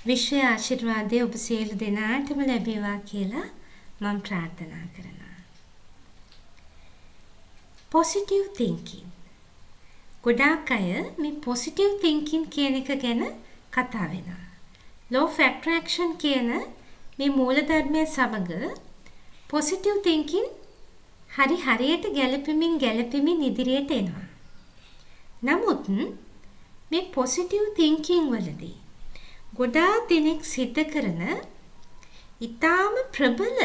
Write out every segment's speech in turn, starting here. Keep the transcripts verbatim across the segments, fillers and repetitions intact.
විශ්ව ආශිර්වාදයේ ඔබ සියලු දෙනාටම ලැබේවා කියලා මම ප්‍රාර්ථනා කරනවා. Positive thinking. ගොඩාක් අය මේ positive thinking කියන එක ගැන කතා වෙනවා. Law of attraction කියන මේ මූලධර්මයේ සමග positive thinking හරි හරියට ගැළපෙමින් ගැළපෙමින් ඉදිරියට එනවා. නමුත් මේ positive thinking වලදී ගොඩාක් දෙනෙක් සිද්ධ කරන ඊටාම ප්‍රබල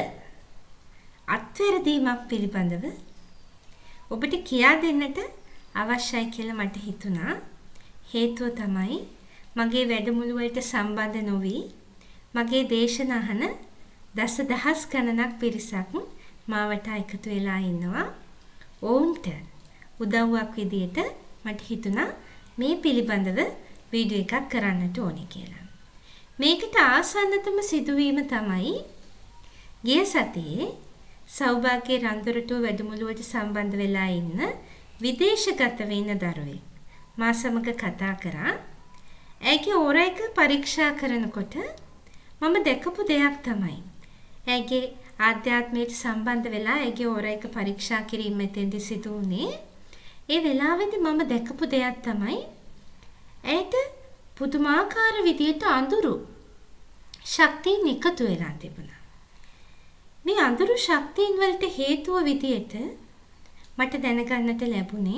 අත්වැරදීමක් පිළිබඳව ඔබට කියා දෙන්නට අවශ්‍යයි කියලා මට හිතුණා. හේතුව තමයි මගේ වැඩමුළු වලට සම්බන්ධ නොවි මගේ දේශන අහන දසදහස් ගණනක් පිරිසක් මාවට එකතු වෙලා ඉන්නවා. ඔවුන්ට උදව්වක් විදියට මට හිතුණා මේ පිළිබඳව වීඩියෝ එකක් කරන්නට ඕනේ කියලා. මේකට ආසන්නතම සිදුවීම තමයි ගිය සතියේ සෞභාග්‍ය රන්දරටුව වැඩමුළුවට සම්බන්ධ වෙලා ඉන්න විදේශගත වෙන දරුවෙක් මා සමග කතා කරා. ඇගේ ඕර එක පරීක්ෂා කරනකොට මම දැකපු දෙයක් තමයි ඇගේ ආධ්‍යාත්මයට සම්බන්ධ වෙලා ඇගේ ඕර එක පරීක්ෂා කිරීම මෙතෙන්දි සිදු වුණේ. ඒ වෙලාවේදී මම දැකපු දෙයක් තමයි ඇයට පුදුමාකාර විදියට අඳුරු ශක්තියින් එකතු වෙලා තිබුණා. මේ අඳුරු ශක්තියින් වලට හේතුව විදියට මට දැනගන්නට ලැබුණේ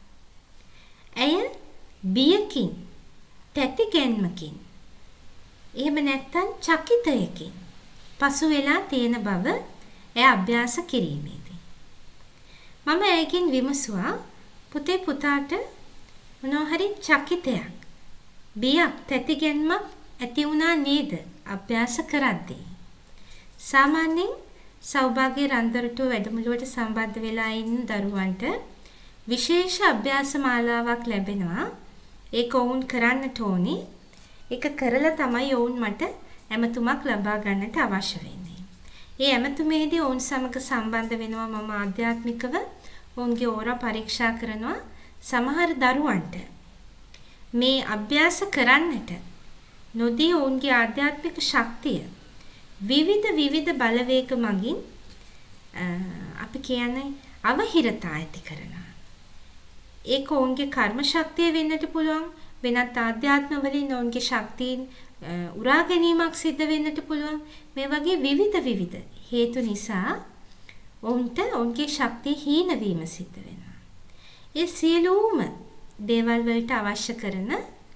ඇය බියකින්, තැතිගැන්මකින්, එහෙම නැත්නම් චකිතයකින් පසු වෙලා තියෙන බව එය අභ්‍යාස කිරීමේදී මම ඇයගෙන් විමසුවා, පුතේ පුතාට මොනවා හරි චකිතයක්, බියක්, තැතිගැන්මක් ඇති වුණා නේද අභ්‍යාස කරද්දී? සාමාන්‍යයෙන් සෞභාග්‍ය රන්දරටුව වැඩමුළුවට සම්බන්ධ වෙලා ඉන්න දරුවන්ට විශේෂ අභ්‍යාස මාලාවක් ලැබෙනවා. ඒක වුන් කරන්නට ඕනේ. ඒක කරලා තමයි වුන් මට ඇමතුමක් ලබා ගන්නට අවශ්‍ය වෙන්නේ. ඒ ඇමතුමේදී වුන් සමග සම්බන්ධ වෙනවා මම ආධ්‍යාත්මිකව වුන්ගේ ඕරා පරීක්ෂා කරනවා. සමහර දරුවන්ට මේ අභ්‍යාස කරන්නට නොදී වුන්ගේ ආධ්‍යාත්මික ශක්තිය විවිධ විවිධ බලවේග මගින් අපි කියන්නේ අවහිරතා ඇති කරනවා. ඒක ඔවුන්ගේ කර්ම ශක්තිය වෙන්නට පුළුවන්. වෙනත් ආධ්‍යාත්ම වලින් ඔවුන්ගේ ශක්තියින් උරා ගැනීමක් සිද්ධ වෙන්නට පුළුවන්. මේ වගේ විවිධ විවිධ හේතු නිසා ඔවුන්ට ඔවුන්ගේ ශක්තිය හීන වීම සිද්ධ වෙනවා. ඒ සියලුම දේවල් වලට අවශ්‍ය කරන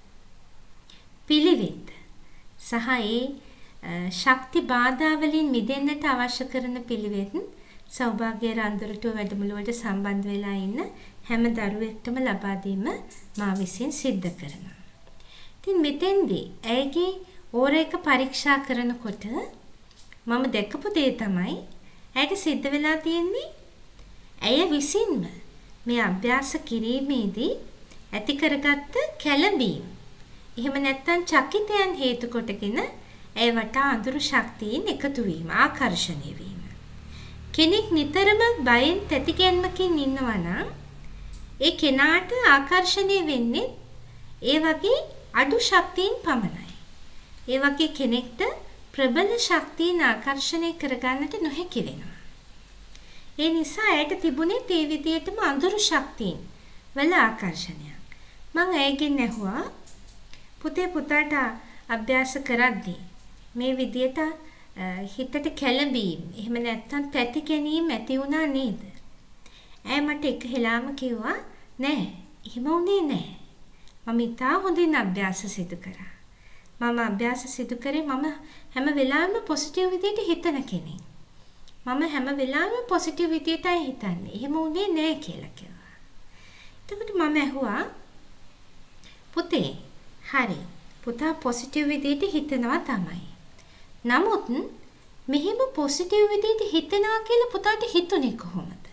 පිළිවෙත් සහ ඒ ශක්ති බාධා වලින් මිදෙන්නට අවශ්‍ය කරන පිළිවෙත් සෞභාග්‍ය රන්දරටුව වැඩමුළුවට සම්බන්ධ වෙලා ඉන්න හැම දරුවෙක්ටම ලබා දීම මා විසින් සිද්ධ කරනවා. ඉතින් මෙතෙන්දී ඇයගේ ඕර එක පරීක්ෂා කරනකොට මම දැකපු දේ තමයි ඇයට සිද්ධ වෙලා තියෙන්නේ ඇය විසින්ම මේ අභ්‍යාස කිරීමේදී ඇති කරගත්ත කැළඹීම්, එහෙම නැත්නම් චකිතයන් හේතු කොටගෙන ඇය වටා අඳුරු ශක්තියින් එකතු වීම, ආකර්ෂණය වීම. කෙනෙක් නිතරම බයෙන් තැතිගැන්මකින් ඉන්නවා නම් ඒ කෙනාට ආකර්ෂණය වෙන්නේ ඒ වගේ අඩු ශක්තියින් පමණයි. ඒ වගේ කෙනෙක්ට ප්‍රබල ශක්තියින් ආකර්ෂණය කරගන්නට නොහැකි වෙනවා. ඒ නිසා ඇයට තිබුණේ ඒ විදිහටම අඳුරු ශක්තියින් වල ආකර්ෂණයක්. මම ඇයගෙන් ඇහුවා, පුතේ පුතාට අභ්‍යාස කරද්දී මේ විදියට හිතට කැළඹීම්, එහෙම නැත්නම් තැති ගැනීම ඇති වුණා නේද? ඇය මට එක හෙලාම කිව්වා, නෑ, එහෙම වුණේ නෑ. මම ඉතා හොඳින් අභ්‍යාස සිදු කරා. මම අභ්‍යාස සිදු කරේ මම හැම වෙලාවෙම පොසිටිව් විදියට හිතන කෙනෙක්. මම හැම වෙලාවෙම පොසිටිව් විදියටයි හිතන්නේ. එහෙම වුණේ නෑ කියලා කිව්වා. එතකොට මම ඇහුවා, පුතේ, හරි. පුතා පොසිටිව් විදියට හිතනවා තමයි. නමුත් මෙහෙම පොසිටිව් විදියට හිතනවා කියලා පුතාට හිතුනේ කොහොමද?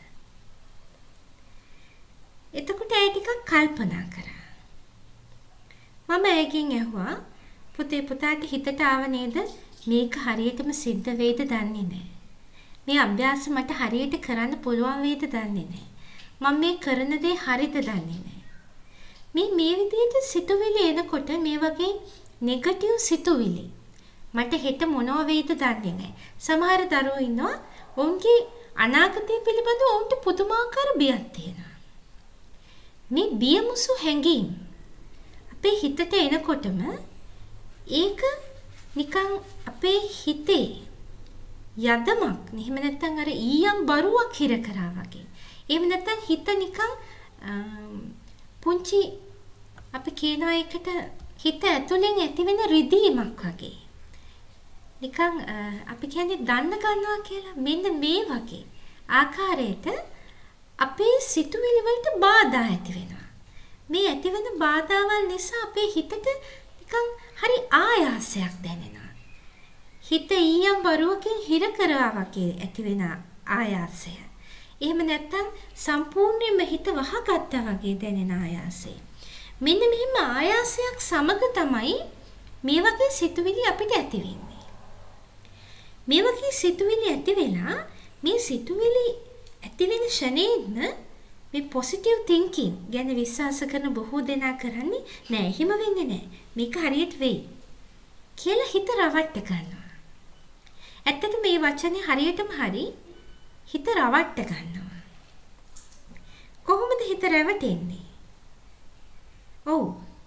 එතකොට ඇය ටිකක් කල්පනා කරා. මම ඇයගෙන් ඇහුවා, පුතේ පුතාට හිතට ආව නේද මේක හරියටම සිද්ධ වෙයිද දන්නේ නැහැ. මේ අභ්‍යාස මට හරියට කරන්න පුළුවන් වෙයිද දන්නේ නැහැ. මම මේ කරන දේ හරිද දන්නේ නැහැ. මේ මේ විදිහට සිතුවිලි එනකොට මේ වගේ නෙගටිව් සිතුවිලි මට හෙට මොනව වෙයිද දන්නේ නැහැ. සමහර දරුවෝ ඉන්නවා ඔවුන්ගේ අනාගතය පිළිබඳව ඔවුන්ට පුදුමාකාර බියක් තියෙනවා. මේ බියමුසු හැඟීම් අපේ හිතට එනකොටම ඒක නිකන් අපේ හිතේ යදමක් එහෙම නැත්නම් අර ඊයම් බරුවක් හිර කරා වගේ. එහෙම නැත්නම් හිත නිකන් පුංචි අපි කියනවා එකට හිත ඇතුලෙන් ඇතිවෙන රිදීමක් වගේ. නිකන් අපි කියන්නේ දන්න ගන්නවා කියලා. මෙන්න මේ වගේ ආකාරයට අපේ සිතුවිලි වලට බාධා ඇති වෙනවා. මේ ඇතිවෙන බාධාවල් නිසා අපේ හිතට නිකන් හරි ආයාසයක් දැනෙනවා. හිත ඊයම් බරුවකින් හිර කරා වගේ ඇතිවෙන ආයාසය. එහෙම නැත්නම් සම්පූර්ණයෙන්ම හිත වහගත්තා වගේ දැනෙන ආයාසය. මෙන්න මෙහිම ආයාසයක් සමග තමයි මේ වගේ සිතුවිලි අපිට ඇති වෙන්නේ. මේ වගේ සිතුවිලි ඇති වෙලා මේ සිතුවිලි ඇති වෙන ෂණේම මේ පොසිටිව් තින්කින් ගැන විශ්වාස කරන බොහෝ දෙනා කරන්නේ නෑ එහෙම වෙන්නේ නෑ. මේක හරියට වෙයි කියලා හිත රවට්ට ගන්නවා. ඇත්තට මේ වචනේ හරියටම හරි හිත රවට්ට ගන්නවා. කොහොමද හිත රැවටෙන්නේ? ඔව්.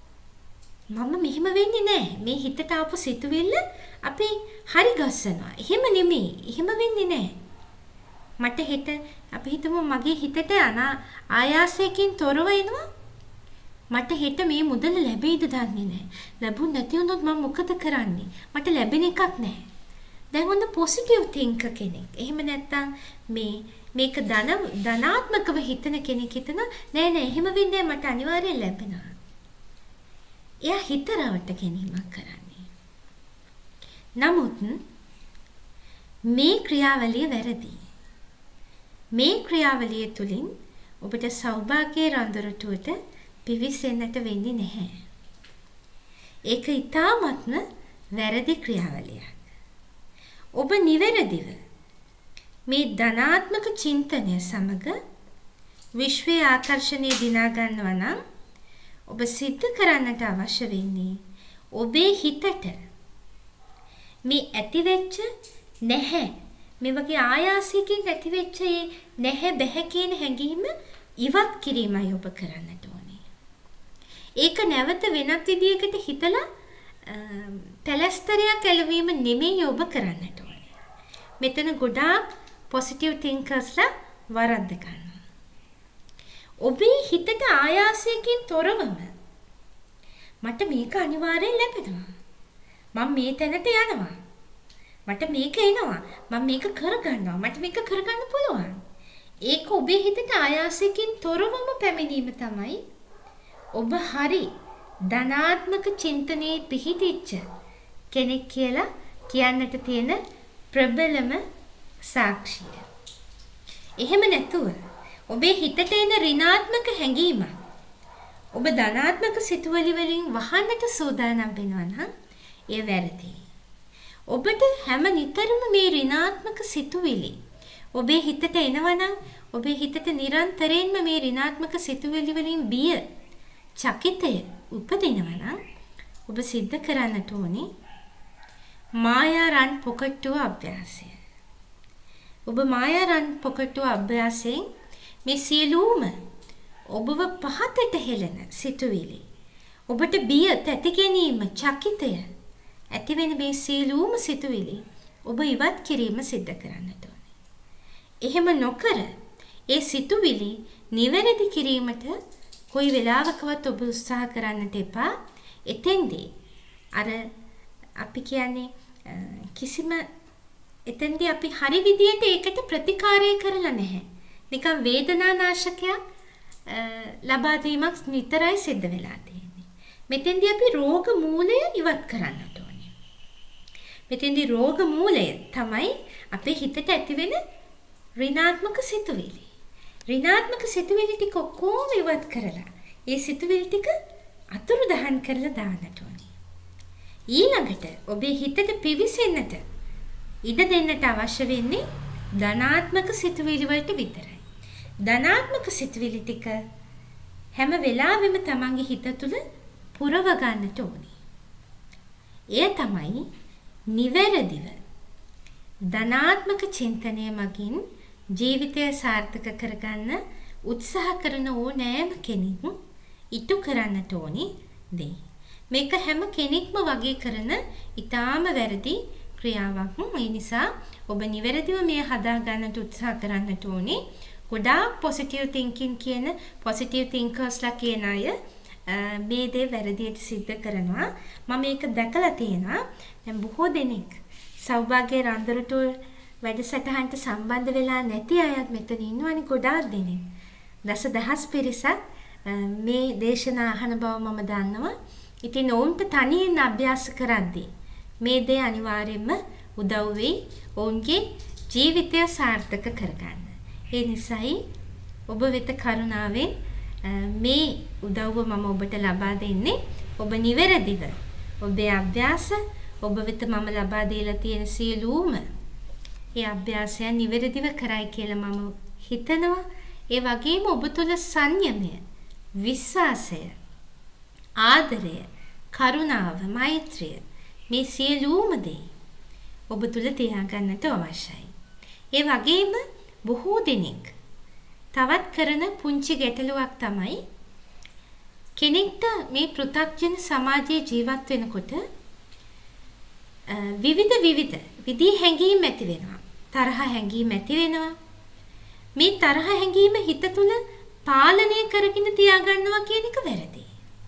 මම මෙහෙම වෙන්නේ නෑ. මේ හිතට ආපු සිතුවිල්ල අපි හරි ගස්සනවා. එහෙම නෙමෙයි. එහෙම වෙන්නේ නෑ. මට හිත අපි හිතමු මගේ හිතට අනා ආයාසයෙන් තොරව එනවා. මට හිත මේ මුදල ලැබෙයිද දන්නේ නෑ. ලැබුණ නැති වුණොත් මම මොකද කරන්නේ? මට ලැබෙන එකක් නෑ. දැන් ඔන්න පොසිටිව් තින්කර් කෙනෙක්. එහෙම නැත්තම් මේ මේක ධන ධනාත්මකව හිතන කෙනෙක් හිතන නෑ නෑ එහෙම වෙන්නේ මට අනිවාර්යෙන් ලැබෙනවා. එයා හිත රවට ගැනීමක් කරන්නේ. නමුත් මේ ක්‍රියාවලිය වැරදි. මේ ක්‍රියාවලිය තුලින් ඔබට සෞභාග්‍ය රඳුරටුවට පිවිසෙන්නට වෙන්නේ නැහැ. ඒක ඊටාත්ම වැරදි ක්‍රියාවලියක්. ඔබ නිවැරදිව මේ ධනාත්මක චින්තනය සමග විශ්වයේ ආකර්ෂණය දිනා ගන්නවා නම් ඔබ සිද්ධ කරන්නට අවශ්‍ය වෙන්නේ ඔබේ හිතට මේ ඇතිවෙච්ච නැහැ මේ වගේ ආයාසයකින් ඇතිවෙච්ච නැහැ බැහැ කියන හැඟීම ඉවත් කිරීමයි ඔබ කරන්නට ඕනේ. ඒක නැවත වෙනත් විදියකට හිතලා පැලස්තරයක් ඇලවීම නෙමෙයි ඔබ කරන්නට ඕනේ. මෙතන ගොඩාක් පොසිටිව් තින්කර්ස්ලා වරද්ද ගන්නවා. ඔබේ හිතට ආයාසයකින් තොරවම මට මේක අනිවාර්යෙන් ලැබෙනවා. මම මේ තැනට යනවා. මට මේක එනවා. මම මේක කරගන්නවා. මට මේක කරගන්න පුළුවන්. ඒක ඔබේ හිතට ආයාසයකින් තොරවම පැමිණීම තමයි ඔබ හරි ධනාත්මක චින්තනයේ පිහිටිච්ච කෙනෙක් කියලා කියන්නට තියෙන ප්‍රබලම සාක්ෂිය. එහෙම නැතුව ඔබේ හිතට එන ඍණාත්මක හැඟීම ඔබ ධනාත්මක සිතුවිලි වලින් වහන්නට සූදානම් වෙනවා නම් ඒ වැරදි. ඔබට හැම නිතරම මේ ඍණාත්මක සිතුවිලි ඔබේ හිතට එනවා නම් ඔබේ හිතට නිරන්තරයෙන්ම මේ ඍණාත්මක සිතුවිලි වලින් බිය චකිතය උපදිනවා නම් ඔබ සිද්ධ කරන්නට ඕනේ මායා රන් පොකට්ටුව අභ්‍යාසය. ඔබ මායා රන් පොකට්ටුව අභ්‍යාසයෙන් මේ සියලුම ඔබව පහතට හෙළන සිතුවිලි ඔබට බිය තැති ගැනීම චකිතය ඇති වෙන මේ සියලුම සිතුවිලි ඔබ ඉවත් කිරීම සිද්ධ කරන්නට ඕනේ. එහෙම නොකර ඒ සිතුවිලි නිවැරදි කිරීමට කොයි වෙලාවකවත් ඔබ උත්සාහ කරන්නට එපා. එතෙන්දී අර අපි කියන්නේ කිසිම එතෙන්දී අපි හරි විදියට ඒකට ප්‍රතිකාරය කරලා නැහැ. නිකන් වේදනානාශකයක් ලබා දීමක් නිතරයි සිද්ධ වෙලා තියෙන්නේ. මෙතෙන්දී අපි රෝග මූලය ඉවත් කරන්නට ඕනේ. මෙතෙන්දී රෝග මූලය තමයි අපේ හිතට ඇතිවෙන ඍණාත්මක සිතුවිලි. ඍණාත්මක සිතුවිලි ටික කොහොම ඉවත් කරලා ඒ සිතුවිලි ටික අතුරු දහන් කරලා දාන්නට ඕනේ. ඊළඟට ඔබේ හිතට පිවිසෙන්නට ඉඩ දෙන්නට අවශ්‍ය වෙන්නේ ධනාත්මක සිතුවිලි වලට විතරයි. ධනාත්මක සිතුවිලි ටික හැම වෙලාවෙම තමන්ගේ හිත තුළ පුරව ගන්නට ඕනේ. එය තමයි නිවැරදිව ධනාත්මක චින්තනය මගින් ජීවිතය සාර්ථක කරගන්න උත්සාහ කරන ඕනෑම කෙනෙක් ඉටු කරන්නට ඕනි දෙයි. මේක හැම කෙනෙක්ම වගේ කරන ඊටාම වැරදි ක්‍රියාවක්. ඒ නිසා ඔබ නිවැරදිව මේ හදා ගන්නට උත්සාහ කරන්නට ඕනේ. ගොඩාක් පොසිටිව් තින්කින් කියන පොසිටිව් තින්කර්ස්ලා කියන අය මේ දේ වැරදියට සිද්ධ කරනවා. මම මේක දැකලා තියෙනවා. දැන් බොහෝ දෙනෙක් සෞභාග්‍ය රන්දරටුල් වැඩසටහනට සම්බන්ධ වෙලා නැති අයත් මෙතන ඉන්නවනේ ගොඩාක් දෙනෙක්. දස දහස් පිරිසක් මේ දේශනා අහන බව මම දන්නවා. ඉතින් ඔවුන්ට තනියෙන් අභ්‍යාස කරද්දී මේ දේ අනිවාර්යයෙන්ම උදව් වෙයි ඔවුන්ගේ ජීවිතය සාර්ථක කරගන්න. ඒ නිසායි ඔබ වෙත කරුණාවෙන් මේ උදව්ව මම ඔබට ලබා දෙන්නේ. ඔබ නිවැරදිව ඔබේ අභ්‍යාස ඔබ වෙත මම ලබා දීලා තියෙන සියලුම ඒ අභ්‍යාසය නිවැරදිව කරයි කියලා මම හිතනවා. ඒ වගේම ඔබ තුළ සංයමය, විශ්වාසය, ආදරය, කරුණාව, මෛත්‍රිය මේ සියලුම දේ ඔබ තුළ තියාගන්නට අවශ්‍යයි. ඒ වගේම බොහෝ දෙනෙක් තවත් කරන පුංචි ගැටලුවක් තමයි කෙනෙක්ට මේ පෘථග්ජන සමාජයේ ජීවත් වෙනකොට විවිධ විවිධ විදිහේ හැඟීම් ඇති වෙනවා. තරහ හැඟීම් ඇති වෙනවා. මේ තරහ හැඟීම හිත තුළ පාලනය කරගෙන තියාගන්නවා කියන එක වැරදි.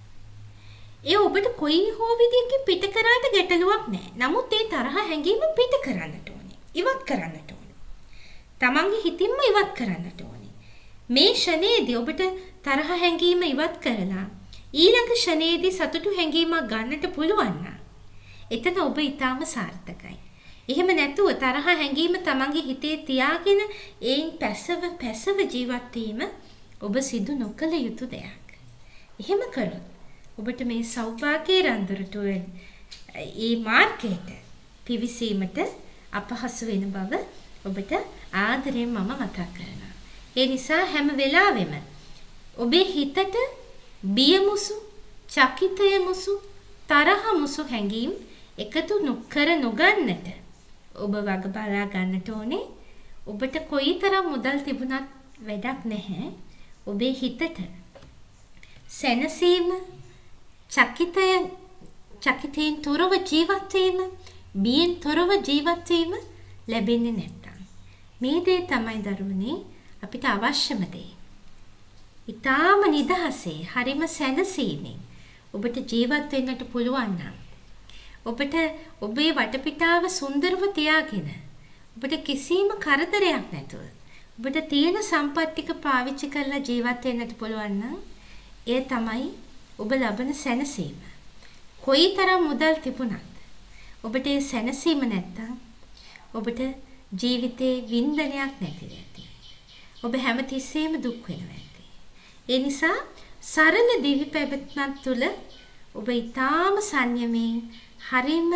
ඒ ඔබට කොයි හෝ විදිහකින් පිට කරාට ගැටලුවක් නැහැ. නමුත් ඒ තරහ හැඟීම පිට කරන්නට ඕනේ. ඉවත් කරන්නට ඕනේ. තමන්ගේ හිතින්ම ඉවත් කරන්නට ඕනේ. මේ ෂණේදී ඔබට තරහ හැඟීම ඉවත් කරලා ඊළඟ ෂණේදී සතුටු හැඟීමක් ගන්නට පුළුවන් නම් එතන ඔබ ඊටාම සාර්ථකයි. එහෙම නැතුව තරහ හැඟීම තමන්ගේ හිතේ තියාගෙන ඒන් පැසව පැසව ජීවත් වීම ඔබ සිදු නොකළ යුතු දෙයක්. එහෙම කළොත් ඔබට මේ සෞභාග්‍ය රන්දරටුව ඒ මාර්ගයට පිවිසීමට අපහසු වෙන බව ඔබට ආදරයෙන් මම මතක් කරනවා. ඒ නිසා හැම වෙලාවෙම ඔබේ හිතට බියමුසු, චකිතයමුසු, තරහමුසු හැඟීම් එකතු නොකර නොගන්නට ඔබ වග බලා ගන්නට ඕනේ. ඔබට කොයිතරම් මුදල් තිබුණත් වැඩක් නැහැ. ඔබේ හිතට සැනසීම, චකිතය චකිතයෙන් තොරව ජීවත් වීම, බියෙන් තොරව ජීවත් වීම ලැබෙන්නේ නැත්තම් මේ දේ තමයි දරුවනේ අපිට අවශ්‍යම දේ. ඊටාම නිදහසේ, හරිම සැනසීමෙන් ඔබට ජීවත් වෙන්නට පුළුවන් නම් ඔබට ඔබේ වටපිටාව සුන්දරව තියාගෙන ඔබට කිසිම කරදරයක් නැතුව ඔබට තියෙන සම්පත් ටික පාවිච්චි කරලා ජීවත් වෙන්නට පුළුවන් නම් ඒ තමයි ඔබ ලබන සැනසීම. කොයිතරම් මුදල් තිබුණත් ඔබට ඒ සැනසීම නැත්තම් ඔබට ජීවිතේ වින්දනයක් නැති වෙයි. ඔබ හැමතිස්සෙම දුක් වෙනවා ඇති. ඒ නිසා සරල දිවි පැවැත්මක් තුළ ඔබ ඊටාම සංයමයෙන් හරිම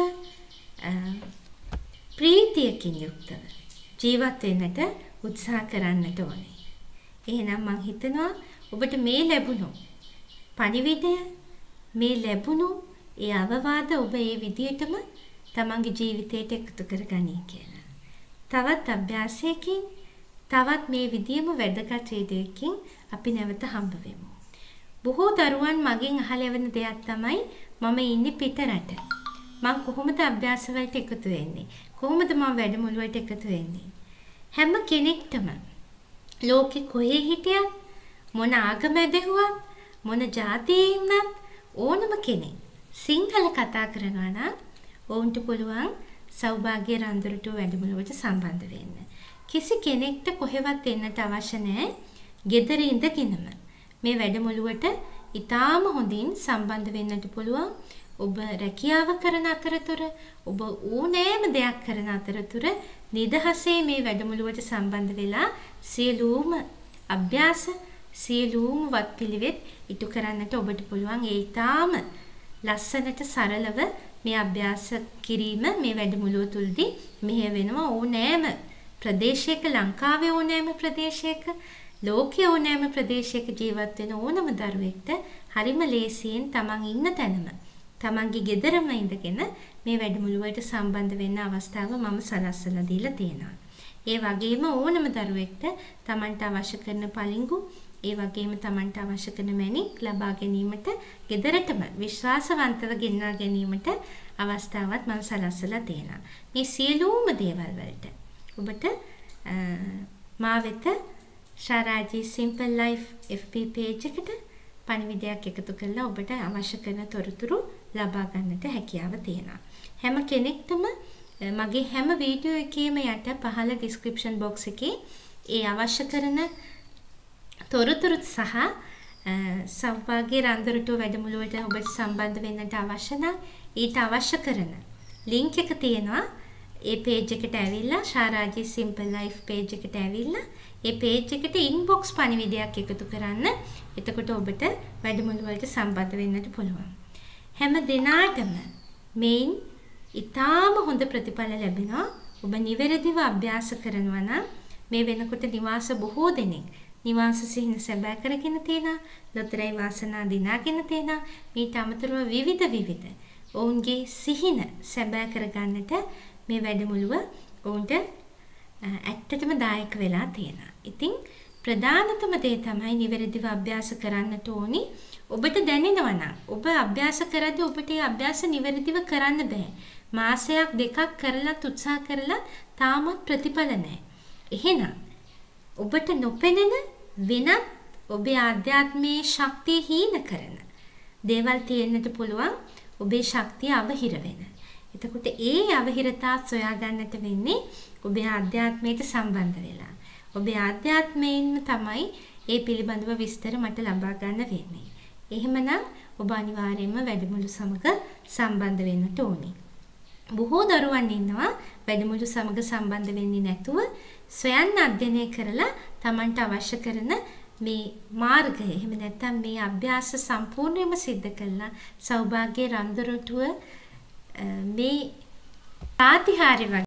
ප්‍රීතියකින් යුක්තව ජීවත් වෙන්නට උත්සාහ කරන්නට ඕනේ. එහෙනම් මම හිතනවා ඔබට මේ ලැබුණු පණිවිඩය, මේ ලැබුණු ඒ අවවාද ඔබ ඒ විදියටම තමන්ගේ ජීවිතයට එකතු කරගනී කියලා. තවත් අභ්‍යාසයකින්, තවත් මේ විදියම වැදගත් වීඩියෝකින් අපි නැවත හම්බ වෙමු. බොහෝ දරුවන් මගෙන් අහලා වෙන දෙයක් තමයි මම ඉන්නේ පිටරට. මම කොහොමද අභ්‍යාස වලට එකතු වෙන්නේ? කොහොමද මම වැඩමුළු වලට එකතු වෙන්නේ? හැම කෙනෙක්ටම ලෝකෙ කොහේ හිටියත්, මොන ආගම ඇදහුවත්, මොන ජාතියේ ඉන්නත් ඕනම කෙනෙක් සිංහල කතා කරනවා නම් ඔවුන්ට පුළුවන් සෞභාග්‍ය රන්දරටුව වැඩමුළුවට සම්බන්ධ වෙන්න. කිසි කෙනෙක්ට කොහෙවත් එන්නට අවශ්‍ය නැහැ. ගෙදර ඉඳගෙනම මේ වැඩමුළුවට ඊටාම හොඳින් සම්බන්ධ වෙන්නට පුළුවන්. ඔබ රැකියාව කරන අතරතුර, ඔබ ඕනෑම දෙයක් කරන අතරතුර නිදහසේ මේ වැඩමුළුවට සම්බන්ධ වෙලා සියලුම අභ්‍යාස, සියලුම වත්පිළිවෙත් ඉටු කරන්නට ඔබට පුළුවන්. ඒ ඊටාම ලස්සනට සරලව මේ අභ්‍යාස කිරීම මේ වැඩමුළුව තුලදී මෙහෙය වෙනවා. ඕනෑම ප්‍රදේශයක, ලංකාවේ ඕනෑම ප්‍රදේශයක, ලෝකයේ ඕනෑම ප්‍රදේශයක ජීවත් වෙන ඕනම දරුවෙක්ට හරිම ලේසියෙන් තමන් ඉන්න තැනම තමන්ගේ ගෙදරම ඉඳගෙන මේ වැඩමුළුවට සම්බන්ධ වෙන්න අවස්ථාව මම සලස්සලා දීලා තියෙනවා. ඒ වගේම ඕනම දරුවෙක්ට තමන්ට අවශ්‍ය කරන පලිඟු, ඒ වගේම තමන්ට අවශ්‍ය කරන මැණික් ලබා ගැනීමට ගෙදරටම විශ්වාසවන්තව ගෙන්වා ගැනීමට අවස්ථාවක් මම සලස්සලා තියෙනවා. මේ සියලුම දේවල් වලට ඔබට මා වෙත ශාරාජී Simple Life F B page එකට පණිවිඩයක් එකතු කරලා ඔබට අවශ්‍ය කරන තොරතුරු ලබා ගන්නට හැකියාව තියෙනවා. හැම කෙනෙක්ටම මගේ හැම වීඩියෝ එකේම යට පහළ description box එකේ ඒ අවශ්‍ය කරන තොරතුරු සහ සෞභාග්‍ය රන්දරටුව වැඩමුළුවට ඔබට සම්බන්ධ වෙන්නට අවශ්‍ය නම් ඊට අවශ්‍ය කරන link එක තියෙනවා. ඒ page එකට ඇවිල්ලා ශාරාජී Simple Life page එකට ඇවිල්ලා ඒ page එකට inbox පණිවිඩයක් එකතු කරන්න. එතකොට ඔබට වැඩමුළු වලට සම්බන්ධ වෙන්නට පුළුවන්. හැම දිනාටම මේන් ඊටාම හොඳ ප්‍රතිඵල ලැබෙනවා. ඔබ නිවැරදිව අභ්‍යාස කරනවා නම් මේ වෙනකොට නිවාස බොහෝ දෙනෙක් නිවාස සිහින සැබෑ කරගෙන තියෙනවා. ලොතරැයි වාසනා දිනාගෙන තියෙනවා. මේට අමතරව විවිධ විවිධ ඔවුන්ගේ සිහින සැබෑ කරගන්නට මේ වැඩමුළුව ඔවුන්ට ඇත්තටම දායක වෙලා තියෙනවා. ඉතින් ප්‍රධානතම දේ තමයි නිවැරදිව අභ්‍යාස කරන්නට ඕනි. ඔබට දැනෙනවා නම් ඔබ අභ්‍යාස කරද්දී ඔබට ඒ අභ්‍යාස නිවැරදිව කරන්න බෑ. මාසයක් දෙකක් කරලා උත්සාහ කරලා තාමත් ප්‍රතිඵල නැහැ. එහෙනම් ඔබට නොපෙනෙන වෙනත් ඔබේ ආධ්‍යාත්මයේ ශක්තිය හීන කරන දේවල් තියෙන්නට පුළුවන්. ඔබේ ශක්තිය අවහිර වෙන. එතකොට ඒ අවහිරතා සොයා ගන්නට වෙන්නේ ඔබේ ආධ්‍යාත්මයට සම්බන්ධ වෙලා. ඔබේ ආධ්‍යාත්මයෙන්ම තමයි ඒ පිළිබඳව විස්තර මට ලබා ගන්න වෙන්නේ. එහෙමනම් ඔබ අනිවාර්යයෙන්ම වැඩමුළු සමග සම්බන්ධ වෙන්නට ඕනේ. බොහෝ දරුවන් ඉන්නවා වැඩමුළු සමග සම්බන්ධ වෙන්නේ නැතුව සොයන්න අධ්‍යයනය කරලා Tamanට අවශ්‍ය කරන මේ මාර්ගය එහෙම නැත්නම් මේ අභ්‍යාස සම්පූර්ණයෙන්ම සිද්ධ කළා සෞභාග්‍ය රන්දරටුව මේ ප්‍රාතිහාර්ය